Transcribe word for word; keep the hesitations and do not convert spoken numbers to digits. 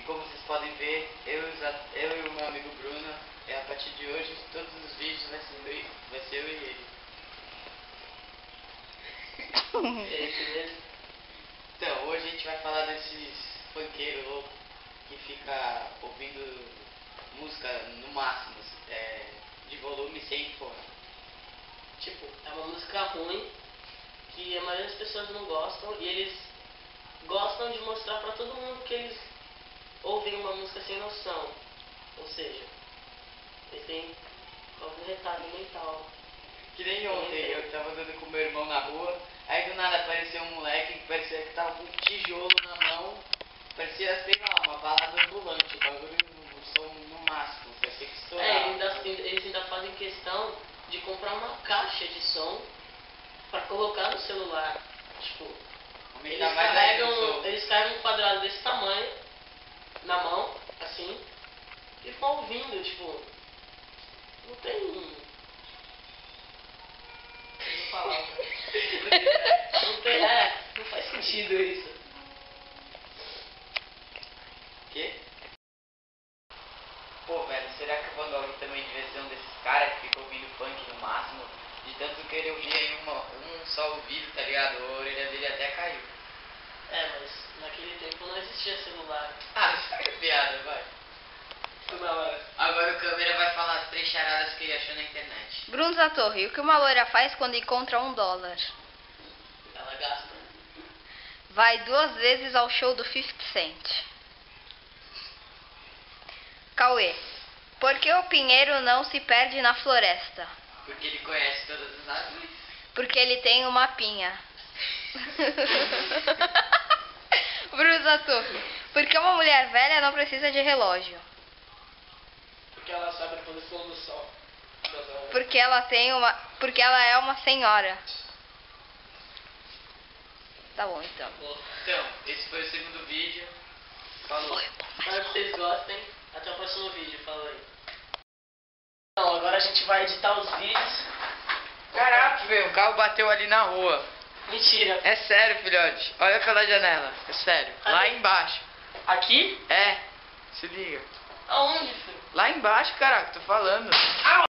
como vocês podem ver, eu, eu e o meu amigo Bruno, é, a partir de hoje, todos os vídeos vai ser, vai ser eu e ele. É isso mesmo? Então, hoje a gente vai falar desses funkeiros loucos que fica ouvindo música no máximo, é, de volume sem fone. Tipo, é uma música ruim que a maioria das pessoas não gostam e eles gostam de mostrar pra todo mundo que eles ouvem uma música sem noção. Ou seja, eles têm algum retardo mental. Que nem ontem, eu tava andando com meu irmão na rua, aí do nada apareceu um moleque que parecia que tava com um tijolo na mão, parecia, sei lá, uma balada ambulante, o bagulho no som no máximo, parecia que estourava. É, eles ainda, eles ainda fazem questão de comprar uma caixa de som pra colocar no celular. Tipo, eles carregam, eles carregam um quadrado desse tamanho na mão, assim, e ficam ouvindo, tipo, não tem... Não falar, não tem, é, não faz sentido isso. Quê? Pô, velho, será que o Van Gogh também devia ser um desses caras que fica ouvindo funk no máximo? De tanto que ele ouvia em uma, um só ouvido, tá ligado? A orelha dele até caiu. É, mas naquele tempo não existia celular. Ah, isso é piada, vai. Toda hora. Agora o câmera vai falar as três charadas que ele achou na internet. Bruno da Torre, o que uma loira faz quando encontra um dólar? Ela gasta. Vai duas vezes ao show do fifty Cent. Cauê, por que o pinheiro não se perde na floresta? Porque ele conhece todas as árvores. Porque ele tem uma pinha. Bruno da Torre, por que uma mulher velha não precisa de relógio? Porque ela sabe a posição do sol. Porque ela tem uma, porque ela é uma senhora. Tá bom, então. Então, esse foi o segundo vídeo. Falou. Espero que vocês gostem. Até o próximo vídeo. Falou aí. Então, agora a gente vai editar os vídeos. Caraca, velho, o carro bateu ali na rua. Mentira. É sério, filhote. Olha pela janela. É sério. Cadê? Lá embaixo. Aqui? É. Se liga. Aonde, filho? Lá embaixo, caraca, tô falando.